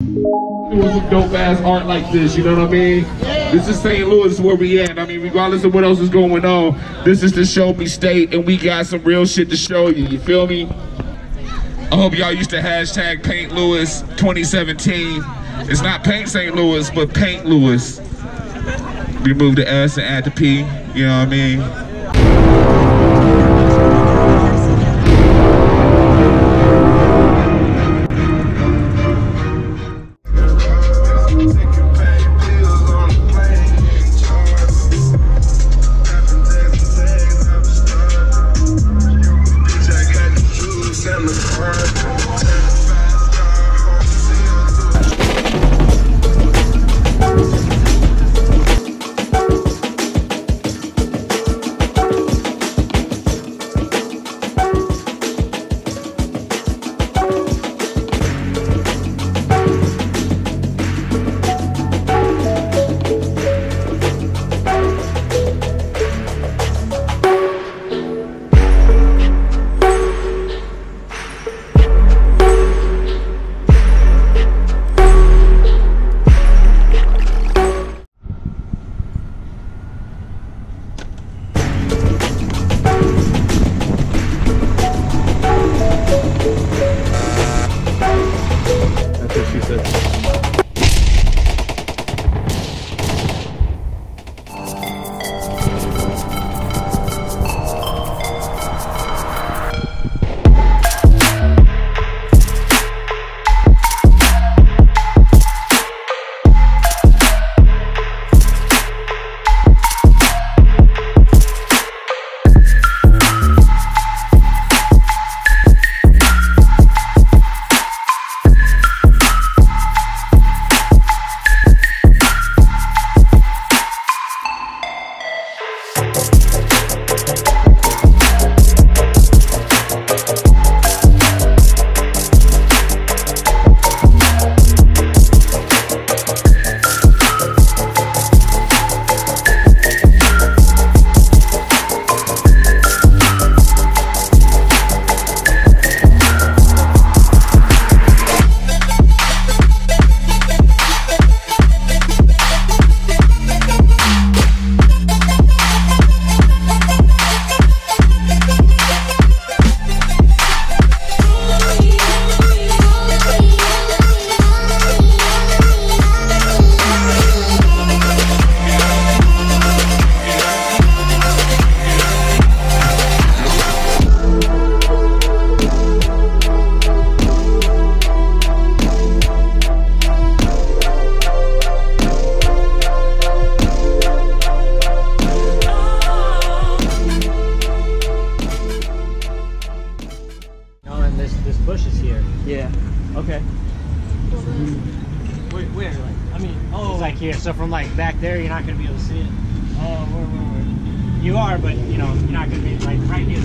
Doing some dope ass art like this, you know what I mean? This is St. Louis where we at. I mean, regardless of what else is going on, this is the Show Me State, and we got some real shit to show you. You feel me? I hope y'all used to hashtag Paint Louis 2017. It's not Paint St. Louis, but Paint Louis. Remove the S and add the P. You know what I mean? Here, so from like back there, you're not gonna be able to see it. Oh, where? You are, but you know, you're not gonna be like right here.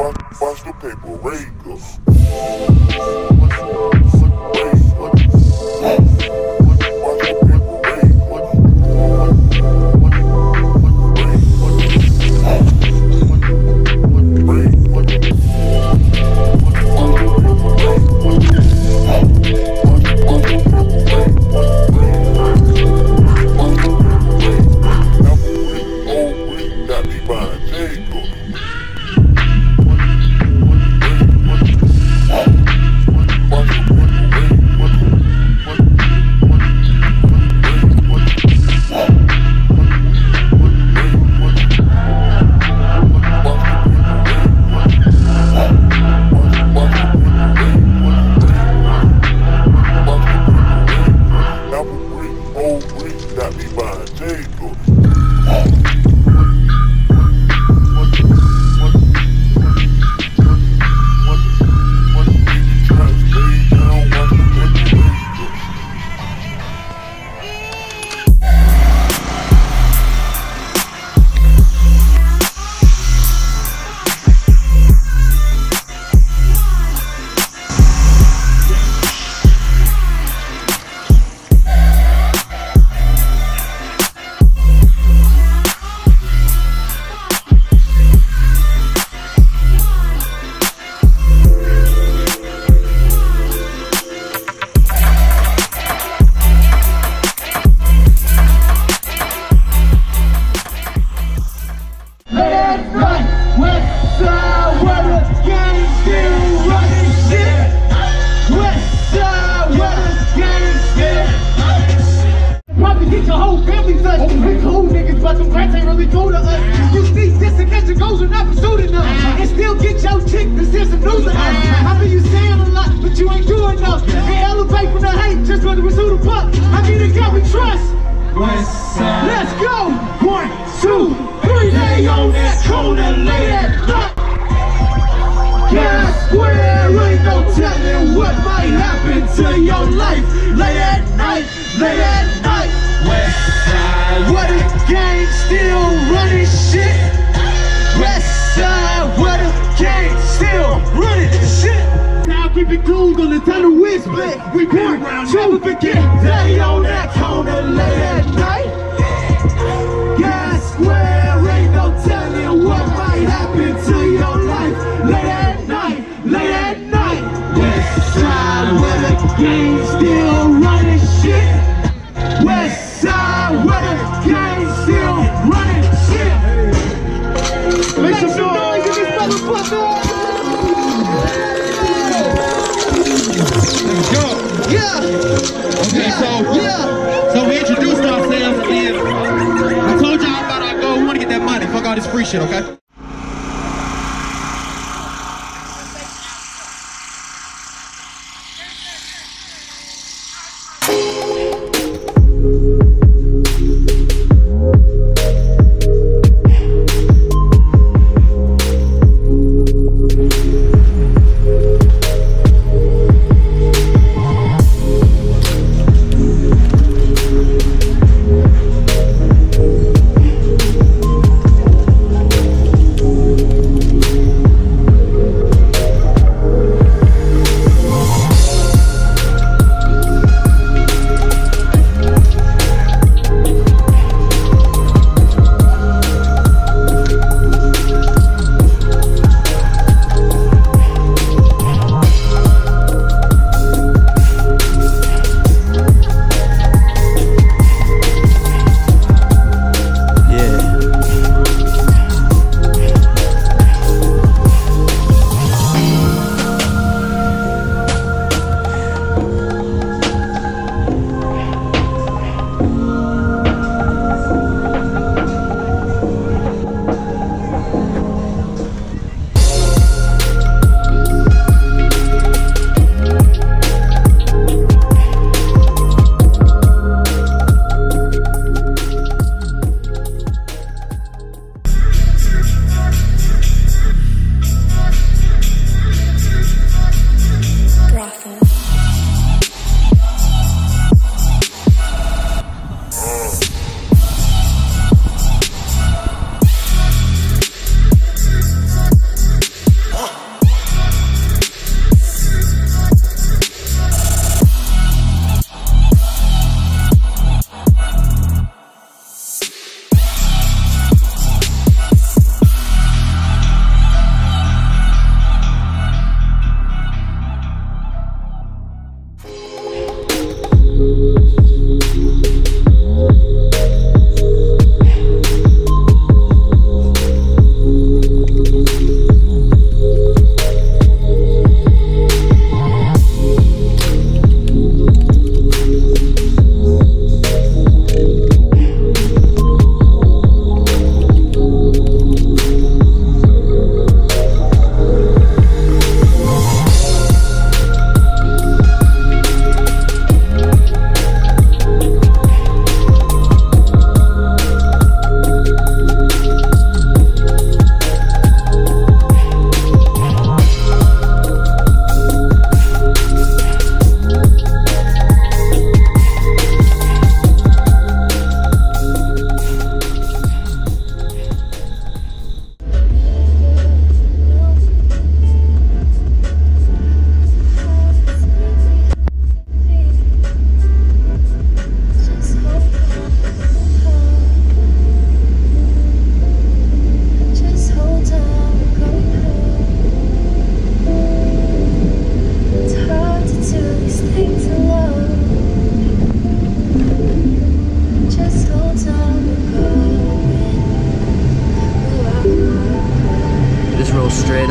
Watch the paper, Rager. Let's go! 1, 2, 3, lay on that corner, lay that night. Gas square, ain't no telling what might happen to your life. Lay that night, lay that night. Westside, where the gang still running shit. Westside, where the gang still running shit. Now keep it cool on the tunnel whisper. We been around, never forget. Lay on that corner, lay that night. Gas square, ain't no telling what might happen to your life. Lay that night, lay that night. Westside, where the gang still running shit. Westside, where the gang still running shit. Make some noise in this motherfucker. Let's go. Yeah. Okay, so we introduced ourselves and I told y'all about our goal. We want to get that money. Fuck all this free shit, okay?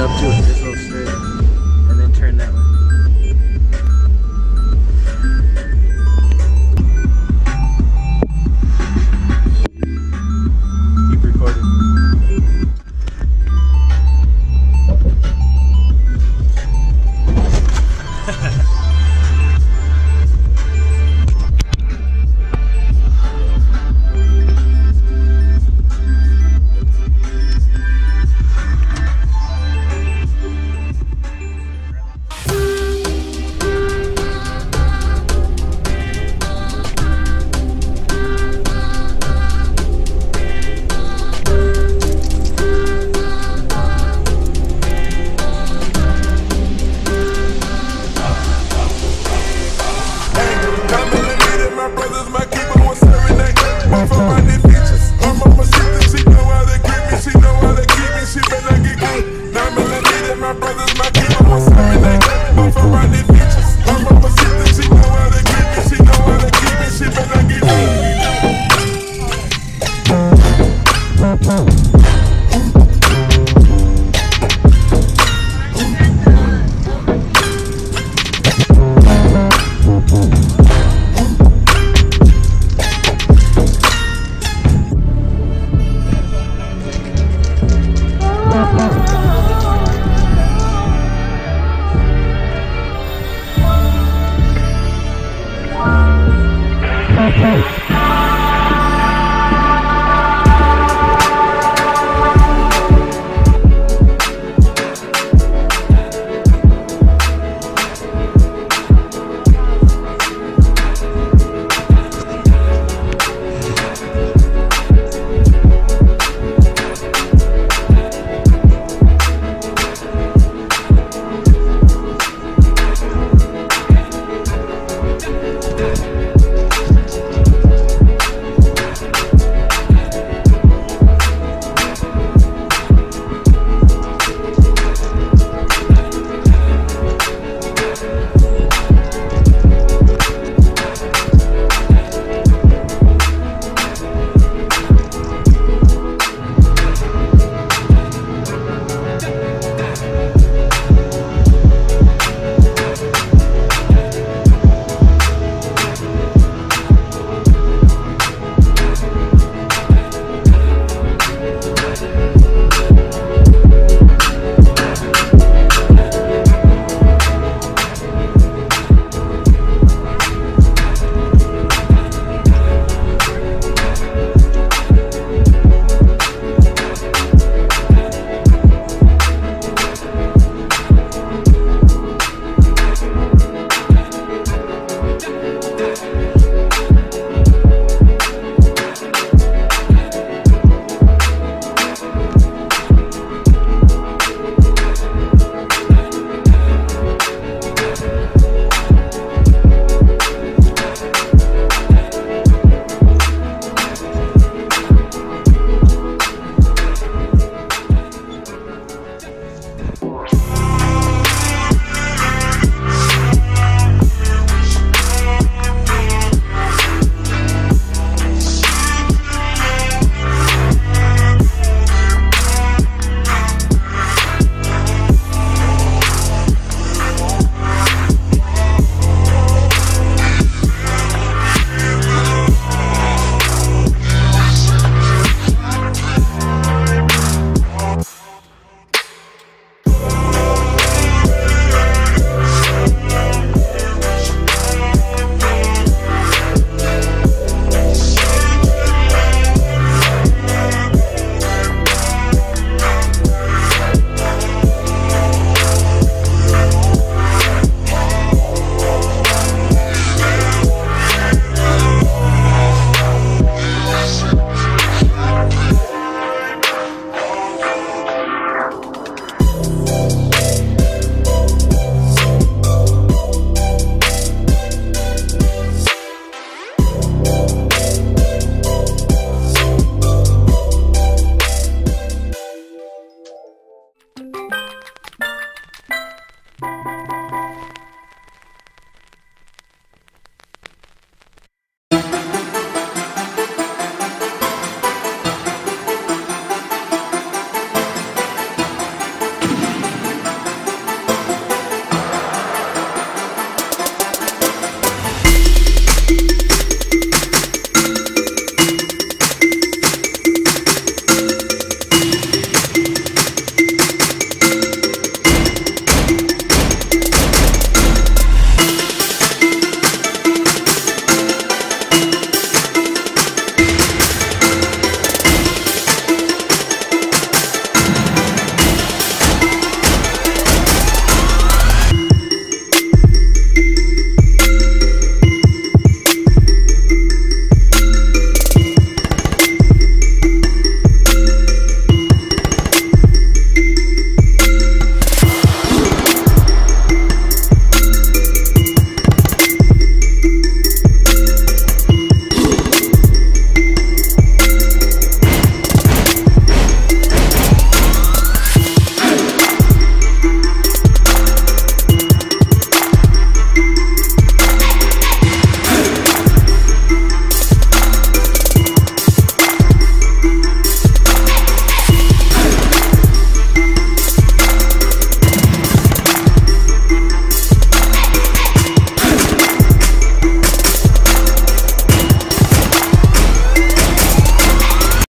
up to it.